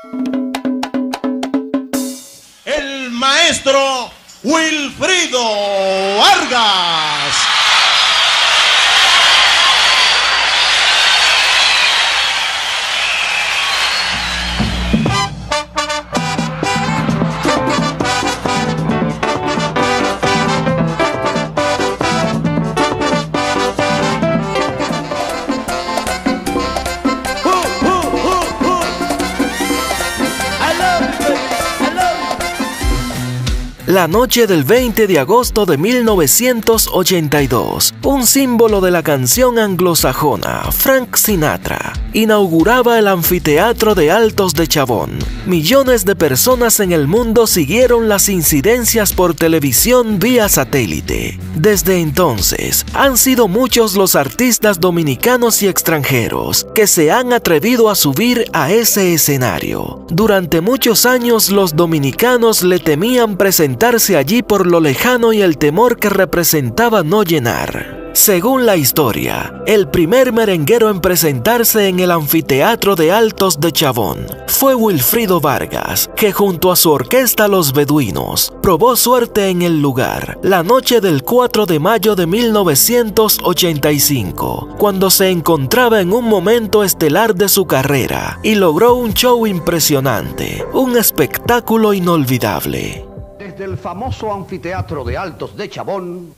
El maestro Wilfrido Vargas. La noche del 20 de agosto de 1982, un símbolo de la canción anglosajona, Frank Sinatra, inauguraba el Anfiteatro de Altos de Chabón. Millones de personas en el mundo siguieron las incidencias por televisión vía satélite. Desde entonces, han sido muchos los artistas dominicanos y extranjeros que se han atrevido a subir a ese escenario. Durante muchos años los dominicanos le temían presentarse allí por lo lejano y el temor que representaba no llenar. Según la historia, el primer merenguero en presentarse en el Anfiteatro de Altos de Chabón fue Wilfrido Vargas, que junto a su orquesta Los Beduinos probó suerte en el lugar la noche del 4 de mayo de 1985, cuando se encontraba en un momento estelar de su carrera y logró un show impresionante, un espectáculo inolvidable. Desde el famoso Anfiteatro de Altos de Chabón,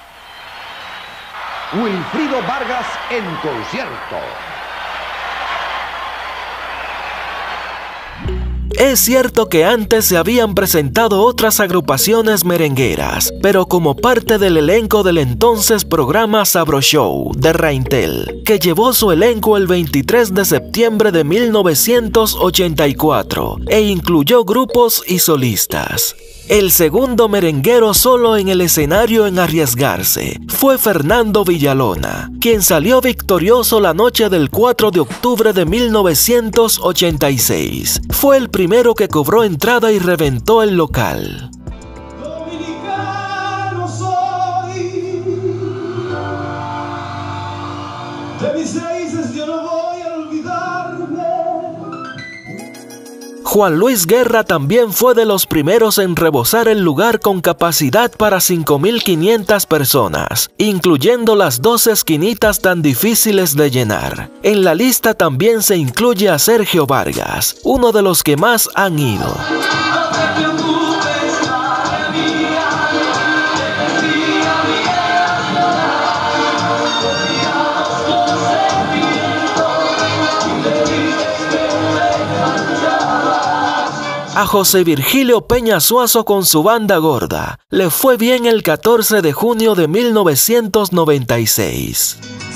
Wilfrido Vargas en concierto. Es cierto que antes se habían presentado otras agrupaciones merengueras, pero como parte del elenco del entonces programa Sabro Show de Reintel, que llevó su elenco el 23 de septiembre de 1984 e incluyó grupos y solistas. El segundo merenguero solo en el escenario en arriesgarse fue Fernando Villalona, quien salió victorioso la noche del 4 de octubre de 1986. Fue el primero que cobró entrada y reventó el local. Dominicano soy, de mis raíces yo no voy a olvidarme. Juan Luis Guerra también fue de los primeros en rebosar el lugar con capacidad para 5.500 personas, incluyendo las dos esquinitas tan difíciles de llenar. En la lista también se incluye a Sergio Vargas, uno de los que más han ido. A José Virgilio Peña Suazo con su banda gorda le fue bien el 14 de junio de 1996.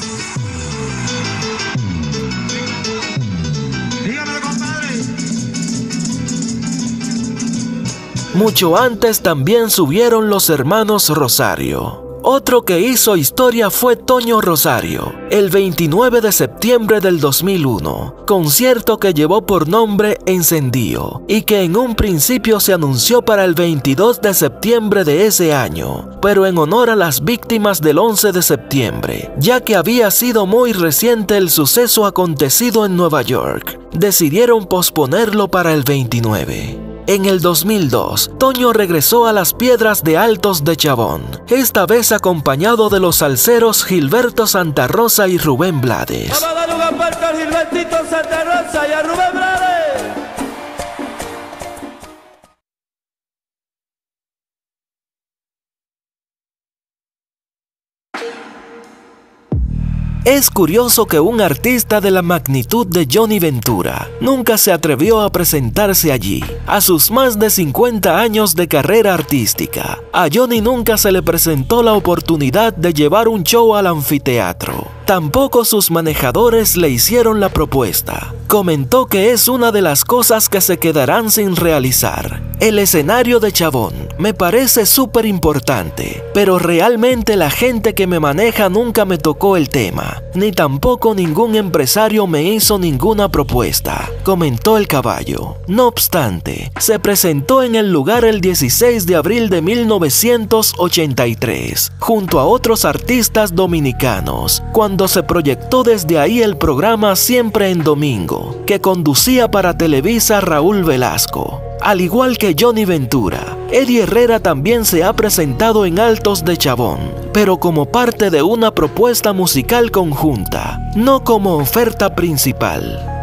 Mucho antes también subieron los hermanos Rosario. Otro que hizo historia fue Toño Rosario, el 29 de septiembre del 2001, concierto que llevó por nombre Encendío y que en un principio se anunció para el 22 de septiembre de ese año, pero en honor a las víctimas del 11 de septiembre, ya que había sido muy reciente el suceso acontecido en Nueva York, decidieron posponerlo para el 29. En el 2002, Toño regresó a las Piedras de Altos de Chabón, esta vez acompañado de los salseros Gilberto Santa Rosa y Rubén Blades. Vamos a dar un aparte a Gilbertito Santa Rosa y a Rubén Blades. Es curioso que un artista de la magnitud de Johnny Ventura nunca se atrevió a presentarse allí. A sus más de 50 años de carrera artística, a Johnny nunca se le presentó la oportunidad de llevar un show al anfiteatro. Tampoco sus manejadores le hicieron la propuesta. Comentó que es una de las cosas que se quedarán sin realizar. El escenario de Chabón me parece súper importante, pero realmente la gente que me maneja nunca me tocó el tema, ni tampoco ningún empresario me hizo ninguna propuesta, comentó el caballo. No obstante, se presentó en el lugar el 16 de abril de 1983, junto a otros artistas dominicanos, cuando cuando se proyectó desde ahí el programa Siempre en Domingo, que conducía para Televisa Raúl Velasco. Al igual que Johnny Ventura, Eddie Herrera también se ha presentado en Altos de Chabón, pero como parte de una propuesta musical conjunta, no como oferta principal.